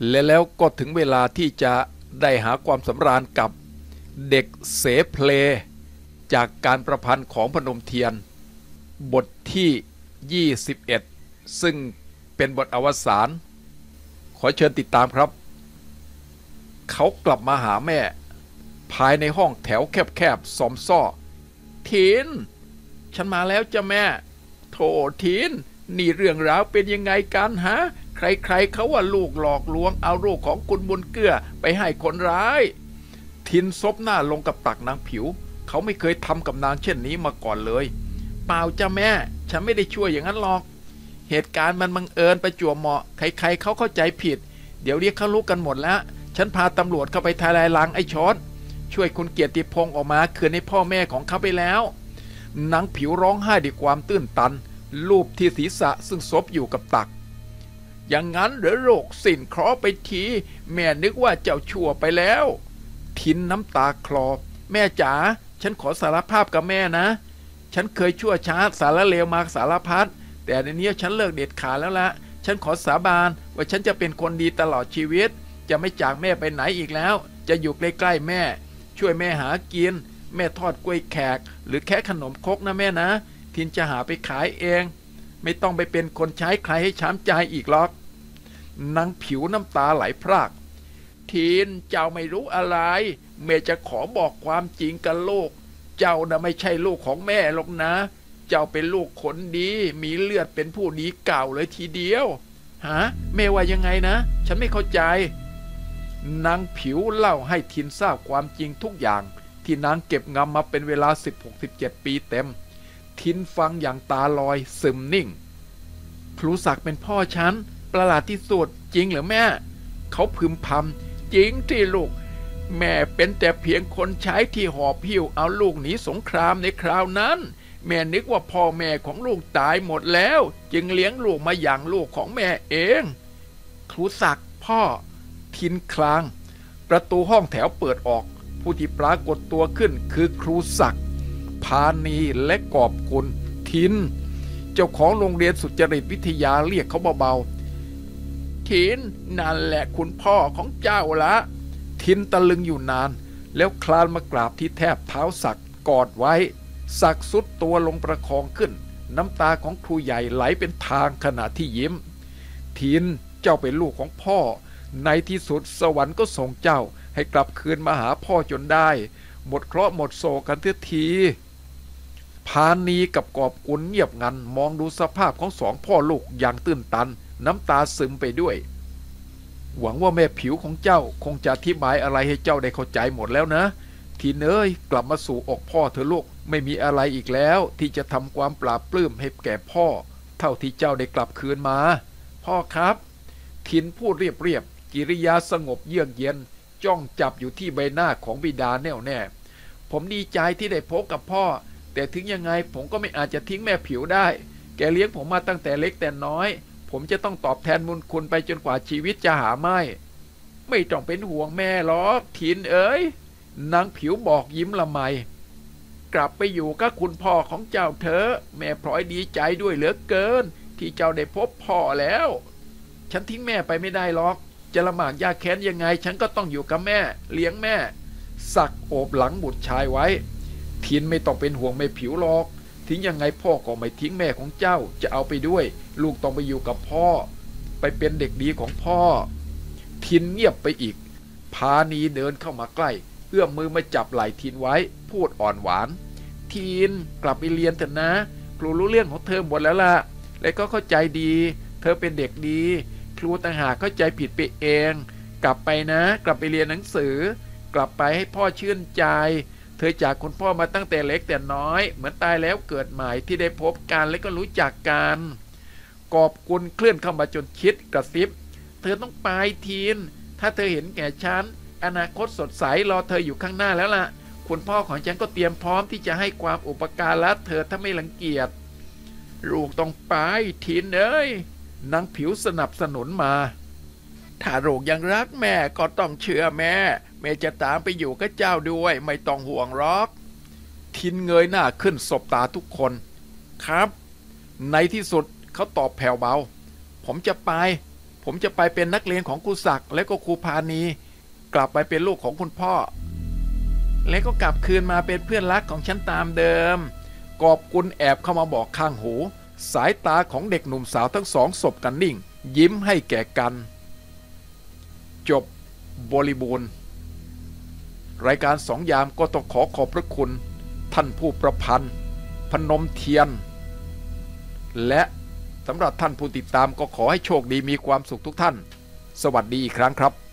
และแล้วก็ถึงเวลาที่จะได้หาความสำราญกับเด็กเสเพลจากการประพันธ์ของพนมเทียนบทที่21ซึ่งเป็นบทอวสานขอเชิญติดตามครับเขากลับมาหาแม่ภายในห้องแถวแคบๆซอมซ่อทินฉันมาแล้วจ้ะแม่โธ่ทินนี่เรื่องราวเป็นยังไงกันฮะใครๆเขาว่าลูกหลอกลวงเอาลูกของคุณบุญเกื้อไปให้คนร้ายทินซบหน้าลงกับตักนางผิวเขาไม่เคยทำกับนางเช่นนี้มาก่อนเลยเปล่าจ้ะแม่ฉันไม่ได้ช่วยอย่างนั้นหรอกเหตุการณ์มันบังเอิญประจวบเหมาะใครๆเขาเข้าใจผิดเดี๋ยวเรียกเขารู้กันหมดแล้วฉันพาตำรวจเข้าไปทลายล้างไอ้ช้อนช่วยคุณเกียรติพงษ์ออกมาคืนให้พ่อแม่ของเขาไปแล้วนางผิวร้องไห้ด้วยความตื้นตันลูบที่ศีรษะซึ่งซบอยู่กับตักอย่างนั้นเหรอโรคสิ้นเคราะห์ไปทีแม่นึกว่าเจ้าชั่วไปแล้วทินน้ำตาคลอแม่จ๋าฉันขอสารภาพกับแม่นะฉันเคยชั่วช้าสารเลวมาสารพัดแต่ในนี้ฉันเลิกเด็ดขาดแล้วละฉันขอสาบานว่าฉันจะเป็นคนดีตลอดชีวิตจะไม่จากแม่ไปไหนอีกแล้วจะอยู่ใกล้ๆแม่ช่วยแม่หากินแม่ทอดกล้วยแขกหรือแค่ขนมครกนะแม่นะทินจะหาไปขายเองไม่ต้องไปเป็นคนใช้ใครให้ช้ำใจอีกหรอกนางผิวน้ำตาไหลพรากทินเจ้าไม่รู้อะไรแม่จะขอบอกความจริงกับลูกเจ้าน่ะไม่ใช่ลูกของแม่หรอกนะเจ้าเป็นลูกคนดีมีเลือดเป็นผู้ดีเก่าเลยทีเดียวฮะแม่ว่ายังไงนะฉันไม่เข้าใจนางผิวเล่าให้ทินทราบความจริงทุกอย่างที่นางเก็บงำมาเป็นเวลา16-17 ปีเต็มทินฟังอย่างตาลอยซึมนิ่งครูศักดิ์เป็นพ่อฉันประหลาดที่สุดจริงเหรือแม่เขาพึมพำจริงที่ลูกแม่เป็นแต่เพียงคนใช้ที่หอบหิ้วเอาลูกหนีสงครามในคราวนั้นแม่นึกว่าพ่อแม่ของลูกตายหมดแล้วจึงเลี้ยงลูกมาอย่างลูกของแม่เองครูศักดิ์พ่อทินคลางประตูห้องแถวเปิดออกผู้ที่ปรากฏตัวขึ้นคือครูศักดิ์พานีและกอบกุลทินเจ้าของโรงเรียนสุจริตวิทยาเรียกเขาเบาๆทินนั่นแหละคุณพ่อของเจ้าละทินตะลึงอยู่นานแล้วคลานมากราบที่แทบเท้าศักดิ์กอดไว้ศักดิ์สุดตัวลงประคองขึ้นน้ำตาของครูใหญ่ไหลเป็นทางขณะที่ยิ้มทินเจ้าเป็นลูกของพ่อในที่สุดสวรรค์ก็ส่งเจ้าให้กลับคืนมาหาพ่อจนได้หมดเคราะห์หมดโศกกันเสียทีพานีกับกอบกุลเงียบงันมองดูสภาพของสองพ่อลูกอย่างตื้นตันน้ำตาซึมไปด้วยหวังว่าแม่ผิวของเจ้าคงจะอธิบายอะไรให้เจ้าได้เข้าใจหมดแล้วนะทีเนยกลับมาสู่อกพ่อเธอลูกไม่มีอะไรอีกแล้วที่จะทำความปราบปลื้มให้แก่พ่อเท่าที่เจ้าได้กลับคืนมาพ่อครับทินพูดเรียบๆกิริยาสงบเยือกเย็นจ้องจับอยู่ที่ใบหน้าของบิดาแน่วแน่ผมดีใจที่ได้พบกับพ่อแต่ถึงยังไงผมก็ไม่อาจจะทิ้งแม่ผิวได้แกเลี้ยงผมมาตั้งแต่เล็กแต่น้อยผมจะต้องตอบแทนบุญคุณไปจนกว่าชีวิตจะหาไม่ต้องเป็นห่วงแม่หรอกทินเอ๋ยนางผิวบอกยิ้มละไมกลับไปอยู่กับคุณพ่อของเจ้าเถอะแม่พลอยดีใจด้วยเหลือเกินที่เจ้าได้พบพ่อแล้วฉันทิ้งแม่ไปไม่ได้หรอกจะละหมากยากแค้นยังไงฉันก็ต้องอยู่กับแม่เลี้ยงแม่ศักดิ์โอบหลังบุตรชายไว้ทินไม่ต้องเป็นห่วงแม่ผิวหรอกทิ้งยังไงพ่อก็ไม่ทิ้งแม่ของเจ้าจะเอาไปด้วยลูกต้องไปอยู่กับพ่อไปเป็นเด็กดีของพ่อทินเงียบไปอีกพานีเดินเข้ามาใกล้เอื้อมมือมาจับไหล่ทินไว้พูดอ่อนหวานทินกลับไปเรียนเถอะนะครูรู้เรื่องของเธอหมดแล้วล่ะและก็เข้าใจดีเธอเป็นเด็กดีครูต่างหากเข้าใจผิดไปเองกลับไปนะกลับไปเรียนหนังสือกลับไปให้พ่อชื่นใจเธอจากคุณพ่อมาตั้งแต่เล็กแต่น้อยเหมือนตายแล้วเกิดใหม่ที่ได้พบกันและก็รู้จักกันกอบกุลเคลื่อนเข้ามาจนชิดกระซิบเธอต้องไปทินถ้าเธอเห็นแก่ฉันอนาคตสดใสรอเธออยู่ข้างหน้าแล้วล่ะคุณพ่อของฉันก็เตรียมพร้อมที่จะให้ความอุปการะเธอถ้าไม่รังเกียจลูกต้องไปทินเอ้ยนางผิวสนับสนุนมาถ้าลูกยังรักแม่ก็ต้องเชื่อแม่จะตามไปอยู่กับเจ้าด้วยไม่ต้องห่วงหรอกทินเงยหน้าขึ้นสบตาทุกคนครับในที่สุดเขาตอบแผ่วเบาผมจะไปผมจะไปเป็นนักเรียนของครูศักดิ์และก็ครูพานีกลับไปเป็นลูกของคุณพ่อและก็กลับคืนมาเป็นเพื่อนรักของฉันตามเดิมกอบกุลแอบเข้ามาบอกข้างหูสายตาของเด็กหนุ่มสาวทั้งสองสบกันนิ่งยิ้มให้แก่กันจบบริบูรณ์รายการสองยามก็ต้องขอบพระคุณท่านผู้ประพันธ์พนมเทียนและสำหรับท่านผู้ติดตามก็ขอให้โชคดีมีความสุขทุกท่านสวัสดีอีกครั้งครับ